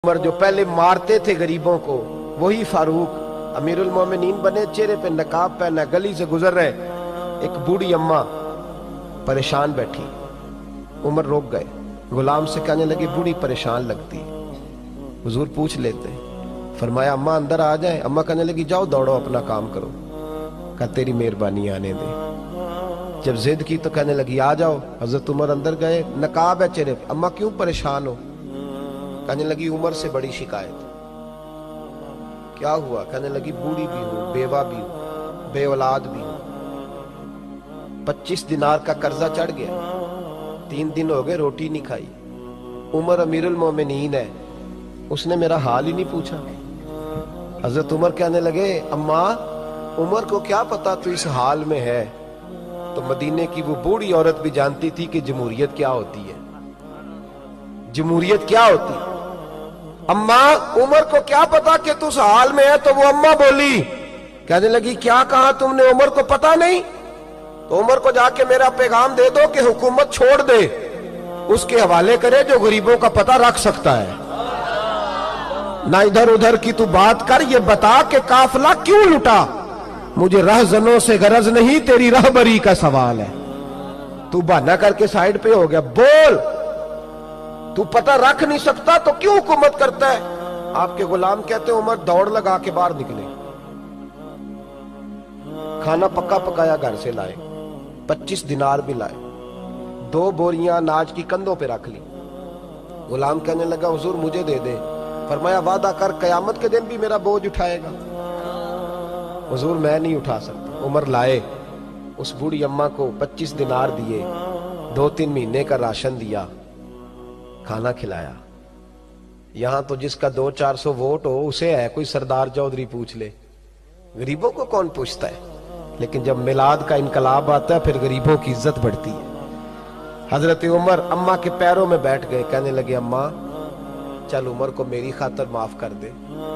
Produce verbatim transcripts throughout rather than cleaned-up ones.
عمر جو پہلے مارتے تھے غریبوں کو وہی فاروق امیر المومنین بنے، چہرے پہ نقاب پہنا، گلی سے گزر رہے، ایک بوڑھی اماں پریشان بیٹھی، عمر روک گئے، غلام سے کہنے لگے بوڑھی پریشان لگتی، حضور پوچھ لیتے، فرمایا اماں اندر آ جائیں، اماں کہنے لگی جاؤ دوڑو اپنا کام کرو، کہا تیری مہربانی آنے دے، جب ضد کی تو کہنے لگی آ جاؤ، حضرت عمر اندر گئے، نقاب ہے چہرے پہ، اماں کیوں پریشان ہو؟ کہنے لگی عمر سے بڑی شکایت، کیا ہوا؟ کہنے لگی بوڑھی بھی ہوں، بیوہ بھی ہوں، بے اولاد بھی ہوں، پچیس دینار کا قرضہ چڑھ گیا، تین دن ہو گئے روٹی نہیں کھائی، عمر امیر المومنین ہے، اس نے میرا حال ہی نہیں پوچھا۔ حضرت عمر کہنے لگے اماں عمر کو کیا پتا تو اس حال میں ہے؟ تو مدینے کی وہ بوڑھی عورت بھی جانتی تھی کہ جمہوریت کیا ہوتی ہے، جمہوریت کیا ہوتی ہے۔ اماں عمر کو کیا پتا کہ تو اس حال میں ہے؟ تو وہ اماں بولی، کہنے لگی کیا کہا تم نے؟ عمر کو پتا نہیں؟ تو عمر کو جا کے میرا پیغام دے دو کہ حکومت چھوڑ دے، اس کے حوالے کرے جو غریبوں کا پتہ رکھ سکتا ہے، نہ ادھر ادھر کی تو بات کر، یہ بتا کہ قافلہ کیوں لٹا؟ مجھے رہزنوں سے غرض نہیں، تیری رہبری کا سوال ہے۔ تو بہانہ کر کے سائیڈ پہ ہو گیا، بول، تو پتہ رکھ نہیں سکتا تو کیوں حکومت کرتا ہے؟ آپ کے غلام کہتے ہیں عمر دوڑ لگا کے باہر نکلے، کھانا پکا پکایا گھر سے لائے، پچیس دینار بھی لائے، دو بوریاں اناج کی کندھوں پہ رکھ لی، غلام کہنے لگا حضور مجھے دے دے، فرمایا وعدہ کر قیامت کے دن بھی میرا بوجھ اٹھائے گا؟ حضور میں نہیں اٹھا سکتا۔ عمر لائے، اس بوڑھی اماں کو پچیس دینار دیے، دو تین مہینے کا راشن دیا، کھانا کھلایا۔ یہاں تو جس کا دو چار سو ووٹ ہو اسے ہے کوئی سردار چودھری پوچھ لے، غریبوں کو کون پوچھتا ہے؟ لیکن جب میلاد کا انقلاب آتا ہے پھر غریبوں کی عزت بڑھتی ہے۔ حضرت عمر اماں کے پیروں میں بیٹھ گئے، کہنے لگے اماں چل عمر کو میری خاطر معاف کر دے۔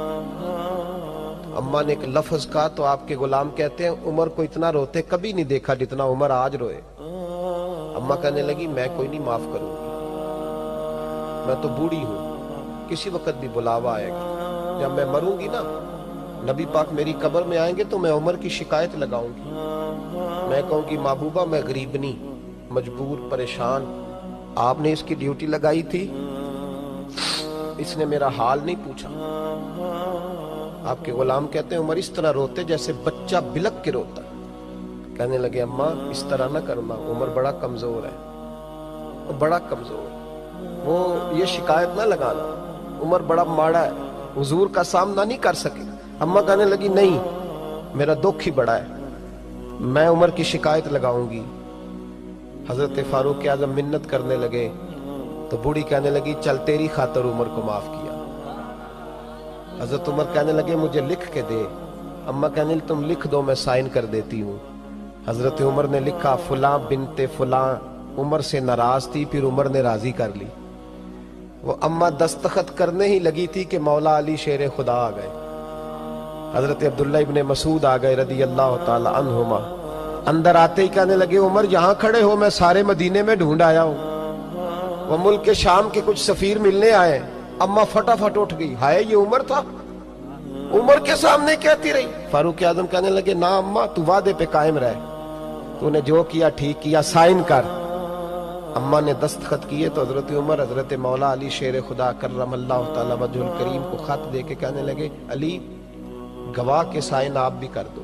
اماں نے ایک لفظ کہا تو آپ کے غلام کہتے ہیں عمر کو اتنا روتے کبھی نہیں دیکھا جتنا عمر آج روئے۔ اماں کہنے لگی میں کوئی نہیں معاف کروں گی، میں تو بوڑھی ہوں، کسی وقت بھی بلاوا آئے گا، جب میں مروں گی نا نبی پاک میری قبر میں آئیں گے تو میں عمر کی شکایت لگاؤں گی، میں کہوں گی محبوبہ میں غریبنی، مجبور، پریشان، آپ نے اس کی ڈیوٹی لگائی تھی، اس نے میرا حال نہیں پوچھا۔ آپ کے غلام کہتے ہیں عمر اس طرح روتے جیسے بچہ بلک کے روتا، کہنے لگے اماں اس طرح نہ کرنا، عمر بڑا کمزور ہے، وہ بڑا کمزور ہے، وہ یہ شکایت نہ لگانا، عمر بڑا ماڑا ہے، حضور کا سامنا نہیں کر سکے۔ اماں کہنے لگی نہیں میرا دکھ ہی بڑا ہے، میں عمر کی شکایت لگاؤں گی۔ حضرت فاروق اعظم منت کرنے لگے تو بوڑھی کہنے لگی چل تیری خاطر عمر کو معاف کیا۔ حضرت عمر کہنے لگے مجھے لکھ کے دے، اماں کہنے لگی تم لکھ دو میں سائن کر دیتی ہوں۔ حضرت عمر نے لکھا فلاں بنت فلاں عمر سے ناراض تھی، پھر عمر نے راضی کر لی۔ وہ اماں دستخط کرنے ہی لگی تھی کہ مولا علی شیر خدا آ گئے، حضرت عبداللہ ابن مسعود آ گئے رضی اللہ تعالی عنہما، اندر آتے ہی کہنے لگے عمر یہاں کھڑے ہو، میں سارے مدینے میں ڈھونڈ آیا ہوں، وہ ملک شام کے کچھ سفیر ملنے آئے۔ اماں فٹافٹ اٹھ گئی، ہائے یہ عمر تھا، عمر کے سامنے کہتی رہی۔ فاروق اعظم کہنے لگے نا اماں تو وعدے پہ قائم رہے، تو نے جو کیا ٹھیک کیا، سائن کر۔ اماں نے دستخط کیے تو حضرت عمر حضرت مولا علی شیر خدا کرم اللہ تعالی وجہ الکریم کو خط دے کے کہنے لگے علی گواہ کے سائن آپ بھی کر دو،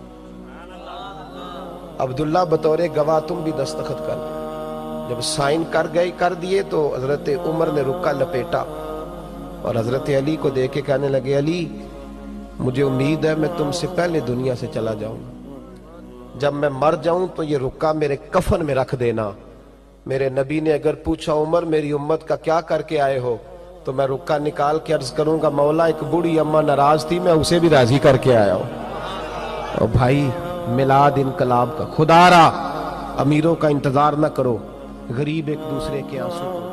عبداللہ بطور گواہ تم بھی دستخط کر دو۔ جب سائن کر گئے کر دیے تو حضرت عمر نے رکا لپیٹا اور حضرت علی کو دے کے کہنے لگے علی مجھے امید ہے میں تم سے پہلے دنیا سے چلا جاؤں گا، جب میں مر جاؤں تو یہ رکا میرے کفن میں رکھ دینا، میرے نبی نے اگر پوچھا عمر میری امت کا کیا کر کے آئے ہو تو میں رکا نکال کے عرض کروں گا مولا ایک بوڑھی اماں ناراض تھی میں اسے بھی راضی کر کے آیا ہوں۔ اور بھائی میلاد انقلاب کا خدا را امیروں کا انتظار نہ کرو، غریب ایک دوسرے کے آنسو